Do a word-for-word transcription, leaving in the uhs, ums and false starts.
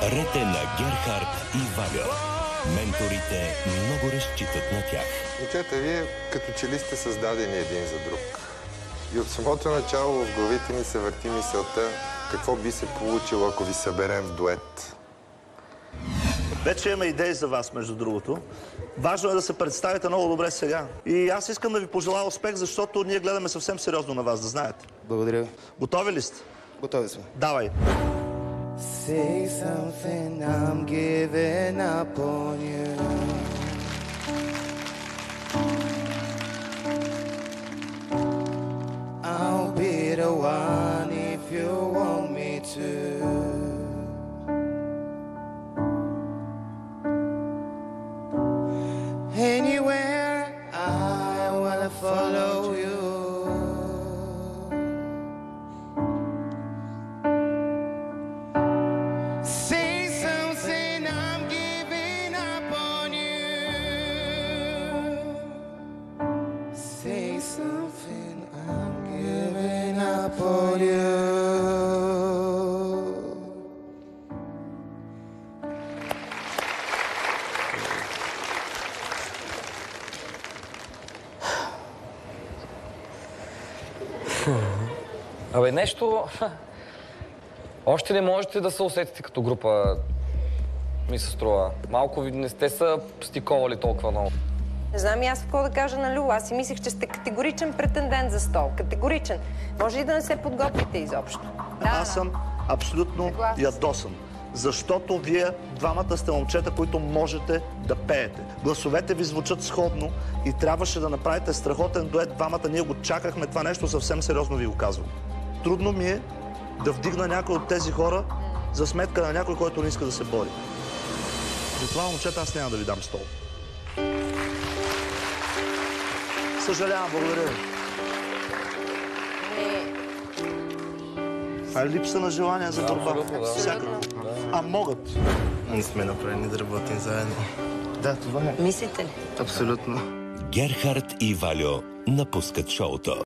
Рете на Герхард и Валя. Менторите много разчитат на тях. Момчета, вие като че ли сте създадени един за друг. И от самото начало в главите ни се върти мисълта какво би се получило, ако ви съберем в дует. Вече имаме идеи за вас, между другото. Важно е да се представите много добре сега. И аз искам да ви пожелая успех, защото ние гледаме съвсем сериозно на вас, да знаете. Благодаря. Готови ли сте? Готови сме. Давай. Say something, I'm giving up on you. I'll be the one if you want me to. Anywhere I wanna follow you. Say something, I'm giving up on you. Абе, нещо... Още не можете да се усетите като група, ми се струва. Малко ви не сте се стиковали толкова много. Не знам и аз какво да кажа на Любо. Аз си мислех, че сте категоричен претендент за стол. Категоричен. Може ли да не се подготвите изобщо? Да, Аз съм абсолютно ядосан. Защото вие двамата сте момчета, които можете да пеете. Гласовете ви звучат сходно и трябваше да направите страхотен дует. Двамата ние го чакахме. Това нещо съвсем сериозно ви го казвам. Трудно ми е да вдигна някой от тези хора за сметка на някой, който не иска да се бори. Затова, момчета, аз няма да ви дам стол. Съжалявам, благодаря ви. Това е липса на желание за борба. Всякакво. А могат. Не сме направени да работим заедно. Да, това е. Мислите ли? Абсолютно. Герхард и Валю напускат шоуто.